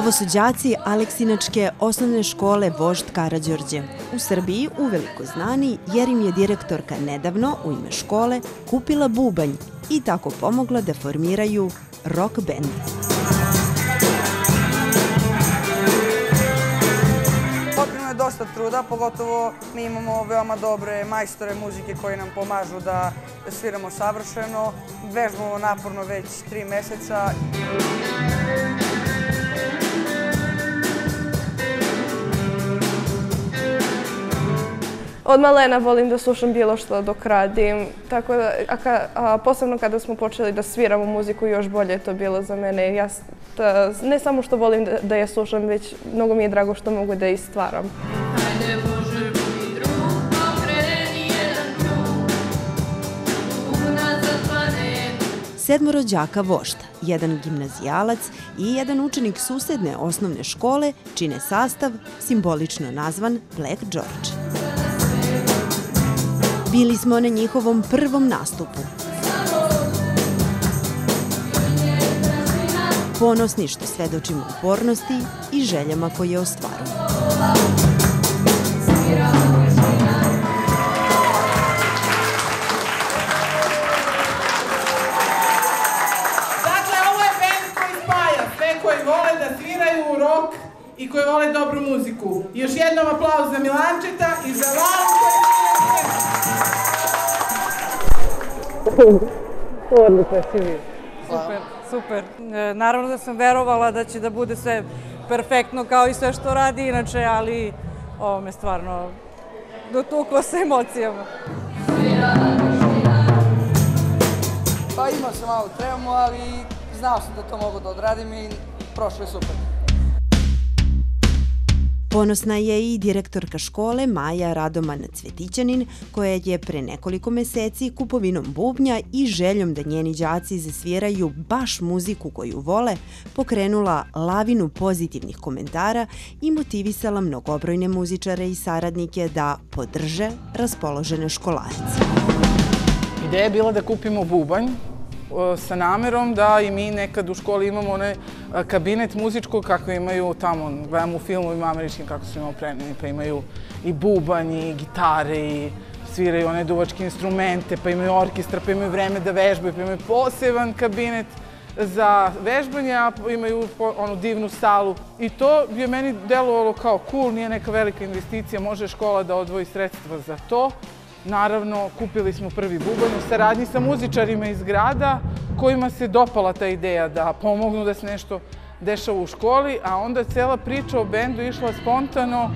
Ovo su đaci Aleksinačke osnovne škole Vožd Karađorđe. U Srbiji uveliko znani jer im je direktorka nedavno u ime škole kupila bubanj i tako pomogla da formiraju rock band. Potrebno je dosta truda, pogotovo mi imamo veoma dobre majstore muzike koji nam pomažu da sviramo savršeno. Vežbamo naporno već 3 meseca. Od malena volim da slušam bilo što dok radim, tako da, posebno kada smo počeli da sviramo muziku, još bolje je to bilo za mene. Ja ne samo što volim da je slušam, već mnogo mi je drago što mogu da je stvaram. Sedmoro đaka Vožda, jedan gimnazijalac i jedan učenik susedne osnovne škole čine sastav simbolično nazvan Black George. Bili smo na njihovom prvom nastupu. Ponosni što svedočimo upornosti i željama koje ostvarujemo. Dakle, ovo je band koji spaja sve koji vole da sviraju rock i koji vole dobru muziku. Još jednom aplauz za Milančeta i za Valu koji Odlično si vi. Super, super. Naravno da sam verovala da će da bude sve perfektno kao i sve što radi inače, ali ovo me stvarno dotuklo sa emocijama. Pa imao sam malo tremu, ali znao sam da to mogu da odradim i prošlo je super. Ponosna je i direktorka škole Maja Radoman Cvetićanin, koja je pre nekoliko meseci kupovinom bubnja i željom da njeni đaci zasviraju baš muziku koju vole, pokrenula lavinu pozitivnih komentara i motivisala mnogobrojne muzičare i saradnike da podrže raspoložene školarice. Ideja je bila da kupimo bubanj sa namerom da i mi nekad u školi imamo onaj kabinet muzičkog kako imaju tamo, gledamo u filmovima američkim kako su im opremljeni, pa imaju i bubanj i gitare i sviraju one duvačke instrumente, pa imaju orkestra, pa imaju vreme da vežbaju, pa imaju poseban kabinet za vežbanje, a imaju onu divnu salu. I to je meni delovalo kao cool, nije neka velika investicija, može škola da odvoji sredstva za to. Naravno, kupili smo prvi bubanj u saradnji sa muzičarima iz grada kojima se dopala ta ideja da pomognu da se nešto dešava u školi, a onda cela priča o bendu išla spontano.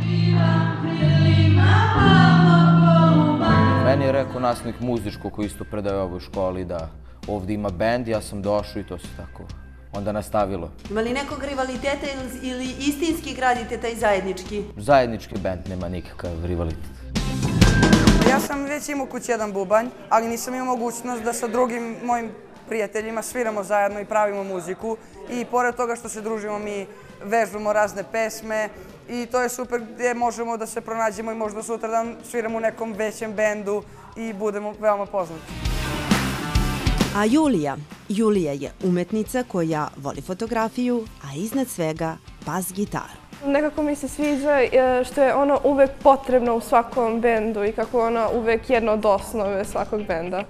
Meni je rekao nastavnik muzičko koji isto predaje u ovoj školi da ovdje ima bend, ja sam došao i to se tako onda nastavilo. Ima li nekog rivaliteta ili istinski gradite taj zajednički? Zajednički bend, nema nikakav rivalitet. Ja sam već imao kući jedan bubanj, ali nisam imao mogućnost da sa drugim mojim prijateljima sviramo zajedno i pravimo muziku. I pored toga što se družimo, mi vežbamo razne pesme i to je super gdje možemo da se pronađemo i možda sutradan sviramo u nekom većem bendu i budemo veoma poznati. A Julija je umetnica koja voli fotografiju, a iznad svega bas gitaru. Nekako mi se sviđa što je ono uvek potrebno u svakom bendu i kako je ona uvek jedna od osnove svakog benda.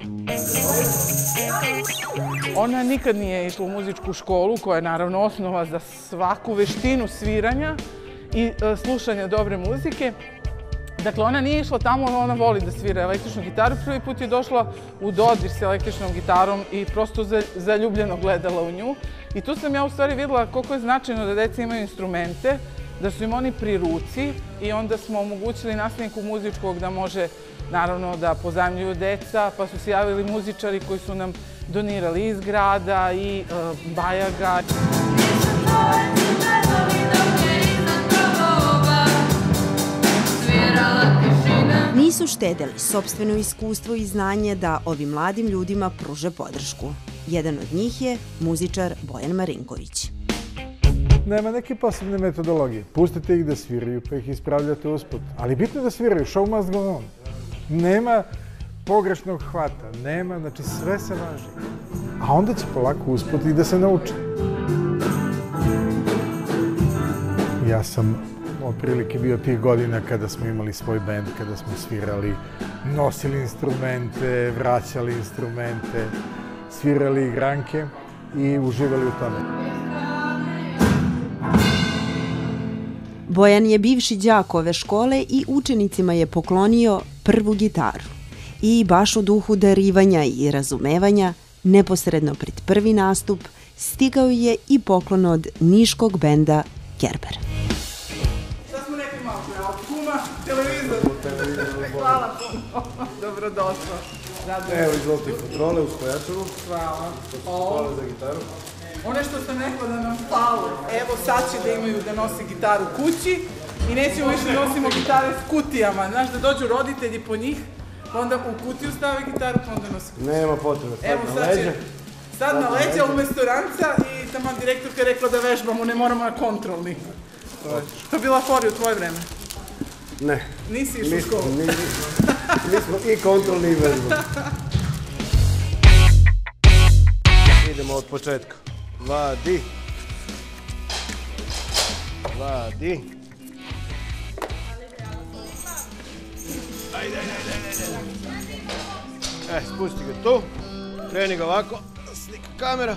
Ona nikad nije išla u muzičku školu, koja je naravno osnova za svaku veštinu sviranja i slušanja dobre muzike. Dakle, ona nije išla tamo, ona voli da svira električnu gitaru. Prvi put je došla u dodir s električnom gitarom i prosto zaljubljeno gledala u nju. I tu sam ja u stvari videla koliko je značajno da deca imaju instrumente, da su im oni pri ruci i onda smo omogućili nastavniku muzičkog da može naravno da pozajmljuju deca, pa su se javili muzičari koji su nam donirali iz grada i Bajaga. Nisu štedeli sopstveno iskustvo i znanje da ovim mladim ljudima pruže podršku. Jedan od njih je muzičar Bojan Marinković. Nema neke posebne metodologije. Pustite ih da sviraju, pa ih ispravljate usput. Ali bitno je da sviraju, show must go on. Nema pogrešnog hvata, nema, znači sve se važi. A onda će polako usput i da se nauče. Ja sam otprilike bio tih godina kada smo imali svoj bend, kada smo svirali, nosili instrumente, vraćali instrumente, svirali igranke i uživali u tome. Bojan je bivši đak ove škole i učenicima je poklonio prvu gitaru. I baš u duhu darivanja i razumevanja, neposredno pred prvi nastup, stigao je i poklon od niškog benda Kerber. Šta smo rekli malo pre, od kuma, televizor. Hvala puno, dobrodošla. Evo, izvolite kontrole uz pojačalu. Hvala. Hvala za gitaru. One što sam rekla da nam fale, evo sad će da imaju da nose gitaru kući i nećemo više nosimo gitare s kutijama. Znaš, da dođu roditelji po njih, pa onda u kutiju stave gitaru, pa onda nose kuću. Nema potrebe, sad na leđa. Sad na leđa umesto ranca i tamo direktorka je rekla da vežbamo, ne moramo na kontrolni. To je bila fora u tvoje vreme? Ne. Nisi išao u školu? Nismo i kontrolni i vežbamo. Idemo od početka. Vadi. Vadi. Ajde. Spusti ga tu. Kreni ga ovako. Slika kamera.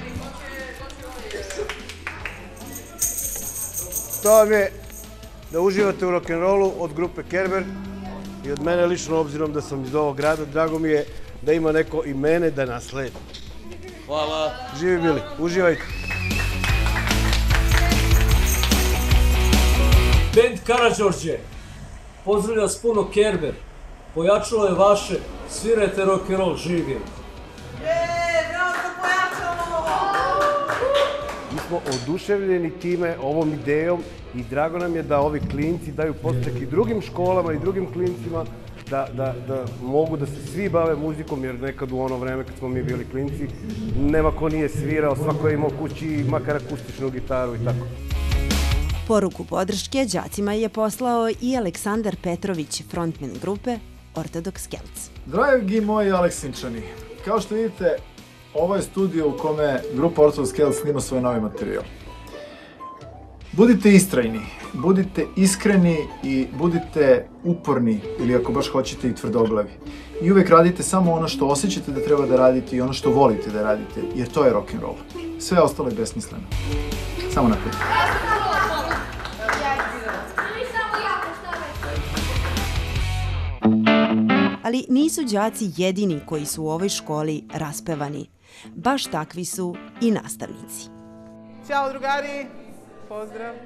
To vam je da uživate u rock'n'rollu od grupe Kerber i od mene lično, obzirom da sam iz ovog grada, drago mi je da ima neko i mene da nasledi. Hvala. Živi bili, uživajte. Bend Karađorđe, pozdravlja vas puno Kerber, pojačalo je vaše, svirajte rock'n'roll, živim. Bravo za pojačalo! Mi smo oduševljeni time, ovom idejom i drago nam je da ovi klinci daju podstak i drugim školama i drugim klincima da mogu da se svi bave muzikom, jer nekad u ono vreme kad smo mi bili klinci nema ko nije svirao, svako je imao kući makar akustičnu gitaru i tako. Poruku podrške đacima je poslao i Aleksandar Petrović, frontman grupe Ortodoks Kelts. Dragi moji Aleksinčani, kao što vidite, ovo je studio u kome grupa Ortodoks Kelts snima svoj novi materijal. Budite istrajni, budite iskreni i budite uporni, ili ako baš hoćete i tvrdoglavi. I uvek radite samo ono što osjećate da treba da radite i ono što volite da radite, jer to je rock'n'roll. Sve ostalo je besmisleno. Samo naprijed. Ali nisu đaci jedini koji su u ovoj školi raspevani. Baš takvi su i nastavnici. Ćao drugari, pozdrav.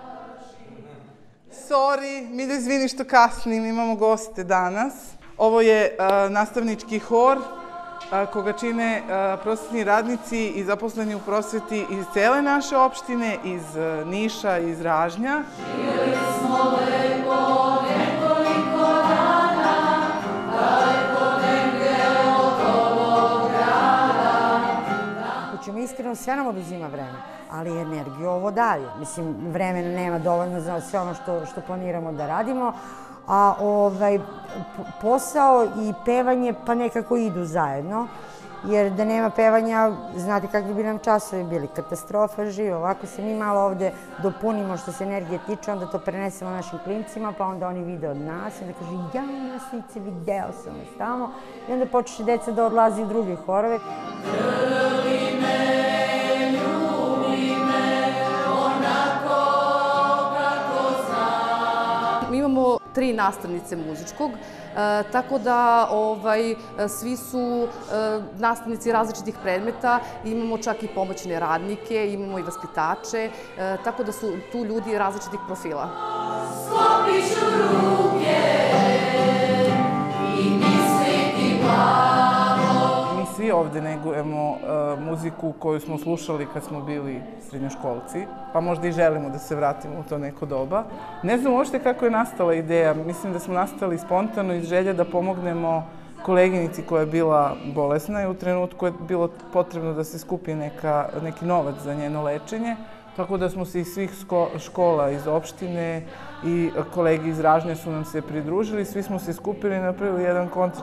Sorry, mi da izvini što kasnim, imamo goste danas. Ovo je nastavnički hor koga čine prosvetni radnici i zaposleni u prosveti iz cele naše opštine, iz Niša, iz Ražnja. Živjeli smo lepo nekoliko dana, daleko negde od ovog grada. Učimo iskreno, sve nam oduzima vreme, ali energiju ovo daje. Mislim, vremena nema dovoljno za sve ono što planiramo da radimo, a posao i pevanje pa nekako idu zajedno, jer da nema pevanja, znate kakvi bi nam časovi bili, katastrofa živa. Ovako se mi malo ovde dopunimo što se energije tiče, onda to prenesemo našim klincima, pa onda oni vide od nas i onda kažu ja nastavnice, video sam vas tamo, i onda počeše deca da odlazi u druge horove. Mi imamo 3 nastavnice muzičkog, tako da svi su nastavnici različitih predmeta, imamo čak i pomoćne radnike, imamo i vaspitače, tako da su tu ljudi različitih profila. Sklopit ću ruke i misliti plavo. Mi svi ovde negujemo muziku koju smo slušali kad smo bili srednjoškolci, pa možda i želimo da se vratimo u to neko doba. Ne znam uopšte kako je nastala ideja. Mislim da smo nastali spontano iz želje da pomognemo koleginici koja je bila bolesna i u trenutku je bilo potrebno da se skupi neki novac za njeno lečenje. Tako da smo se iz svih škola iz opštine i kolegi iz Ražnje su nam se pridružili. Svi smo se skupili i napravili jedan koncert.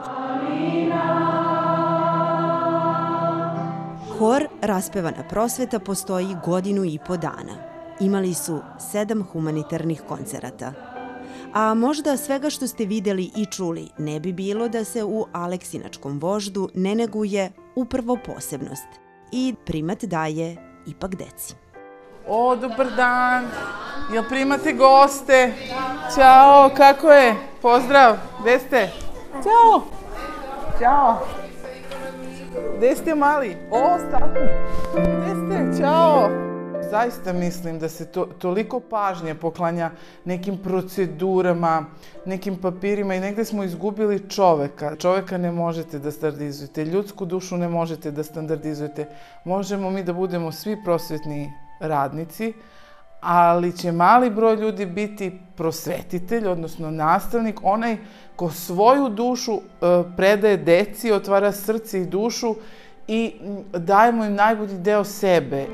Hor Raspevana prosveta postoji 1,5 godina. imali su 7 humanitarnih koncerata. A možda svega što ste videli i čuli ne bi bilo da se u Aleksinačkom voždu ne neguje upravo posebnost i primat daje ipak deci. O, dobar dan. Jel primate goste? Ćao, kako je? Pozdrav, gde ste? Ćao. Ćao. Gde ste mali? O, Stafu. Gde ste? Ćao. Zaista mislim da se toliko pažnje poklanja nekim procedurama, nekim papirima i negde smo izgubili čoveka. Čoveka ne možete da standardizujete, ljudsku dušu ne možete da standardizujete. Možemo mi da budemo svi prosvetni radnici, ali će mali broj ljudi biti prosvetitelj, odnosno nastavnik, onaj ko svoju dušu predaje deci, otvara srce i dušu i dajemo im najbolji deo sebe.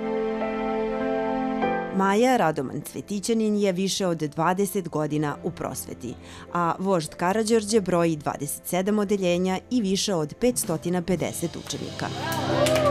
Maja Radoman Cvetićanin je više od 20 godina u prosveti, a vožd Karađorđe broji 27 odeljenja i više od 550 učenika.